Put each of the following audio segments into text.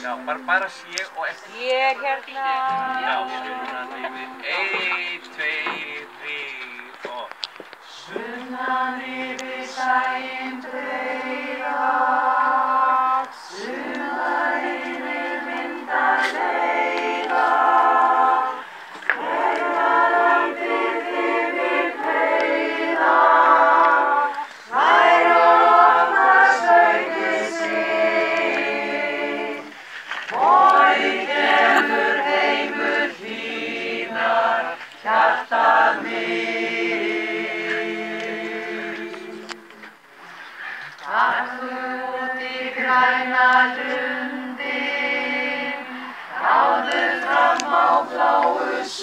Já, bara sé og eftir. Ég hérna. Já, sunnan yfir, 1, 2, 3 og... Sunnan yfir sæinn breiða, sunnan yfir vindar leiða, landið yfir breiða, þær ofnar skautið sitt. Vorið kemur heimur hlýnar hjartað mitt. Taktu út í græna lundin, gáðu fram á bláu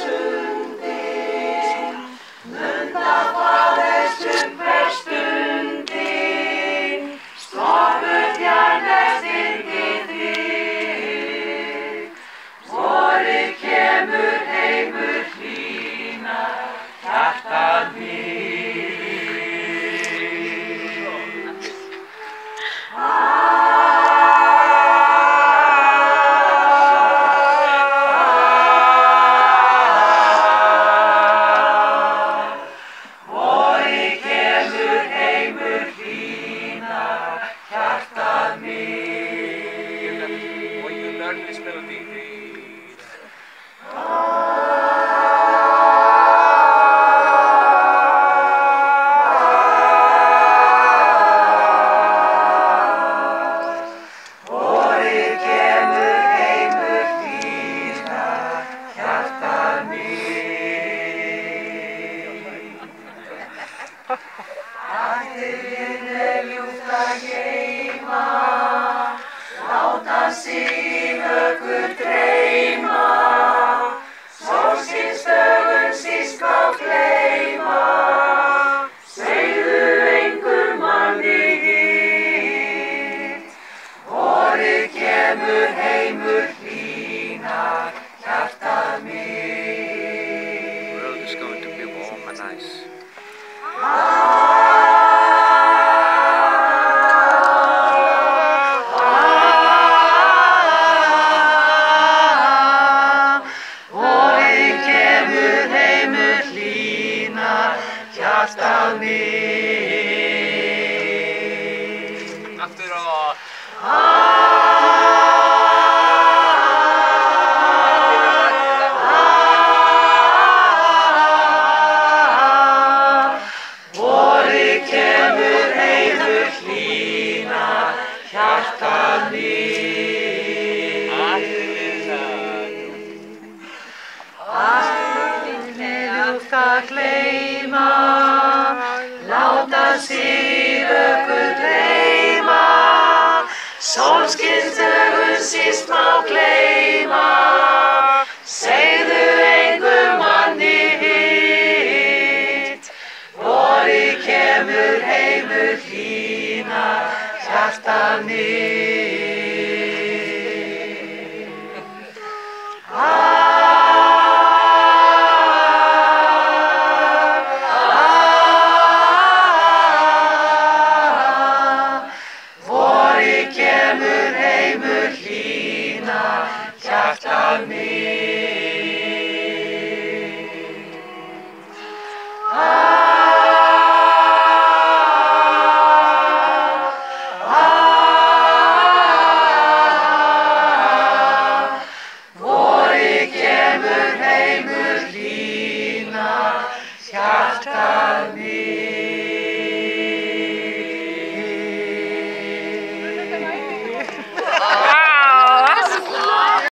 sundin, munda hvað er hver stundin, stofur fjarlægst yrkið þitt. Vorið kemur heimur hlýnar hjartað mitt. Hjartað mitt.